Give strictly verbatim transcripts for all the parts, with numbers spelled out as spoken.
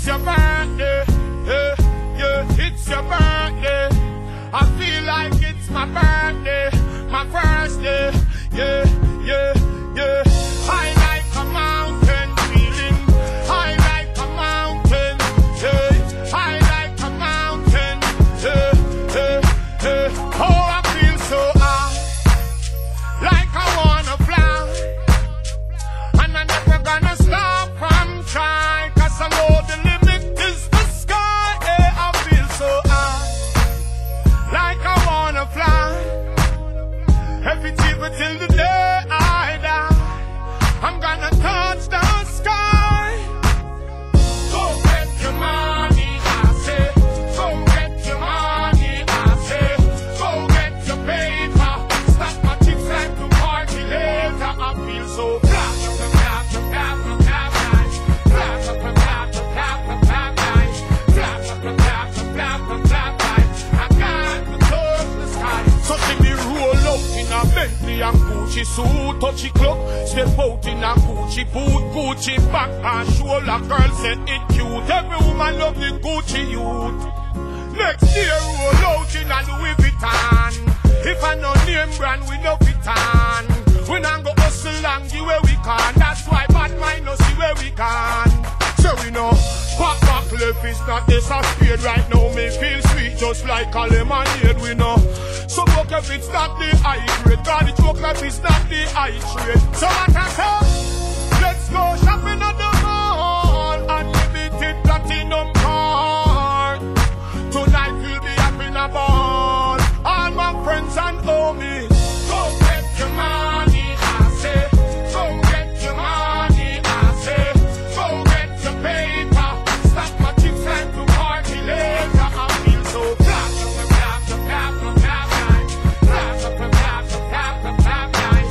it's your birthday, yeah, yeah, it's your birthday. I feel like it's my birthday, my first day, yeah, yeah, yeah. I like a mountain feeling, I like a mountain, yeah, I like a mountain, yeah, yeah, yeah. Oh, I feel so high, like I wanna fly, and I'm never gonna stop from trying, cause I know the limit is the sky, yeah, I feel so high, like I wanna fly, every day till the day I die, I'm gonna touch the sky. Go get your money, I say. Go get your money, I say. Go get your paper. Stop my chicks like to party later. I feel so blah, blah, blah, blah, blah, blah, blah, blah, blah, blah, blah, blah, blah, blah, blah, blah, blah, blah. I got to touch the sky. So see me roll out in a Bentley and Gucci suit, touchy clock, step out in a Gucci boot, Gucci back and shoulder, girl say it cute. Every woman love the Gucci youth. Next year roll out in a Louis Vuitton. If I no name brand, we no fit on. We not go hustle and give where we can. That's why bad mind no see where we can. So we know, pop back left is not this a speed right now. Me feel sweet just like a lemonade, we know. So look if it's not the high grade, God it look like it's not the high trade. So what I say, let's go shopping at the mall, unlimited platinum card. Tonight we'll be having a ball, all my friends and homies. Go get your money, I say. Go get your money, I say. Go get your paper. Stop my chicks time to party later. I feel so blah, blah, blah, blah, blah, blah, blah, blah, blah, blah, blah, blah, blah,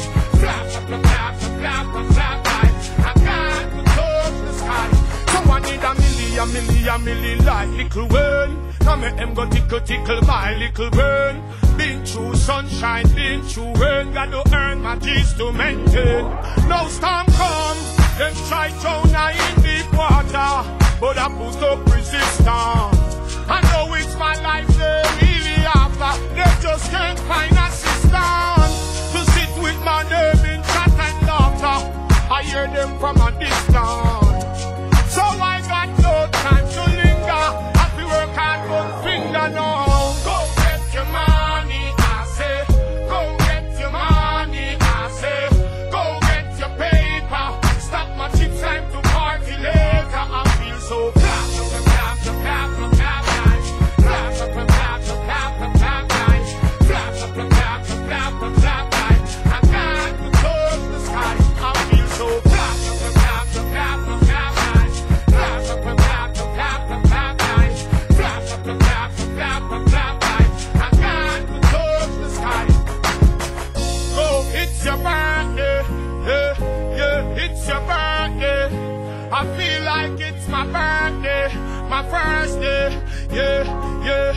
I got to touch the sky. Someone need a million, million, million like little Wayne. Now make them go tickle, tickle my little brain. Been through sunshine, been through rain. Got to earn my G's to maintain. No storm come, them try drown in deep water, but I put up resistance. I know it's my life they really after. They just can't find assistance to sit with my name in chat and laughter. I hear them from a distance, so I got no time to linger. Happy work hard, one finger now. Go get your money, I say. Go get your money, I say. Go get your paper. Stop my chicks time to party later. I feel so blah, blah, blah, blah, blah, blah, blah, blah, blah, blah, blah, blah, blah, blah, blah, blah, blah, blah. I got to touch the sky. I feel so blah, blah, blah, blah, blah, blah, blah, blah, blah, blah, blah, blah, blah, blah, I got to touch the sky. Oh, it's your birthday, yeah, yeah, it's your birthday. I feel like it's my birthday, my first day, yeah, yeah.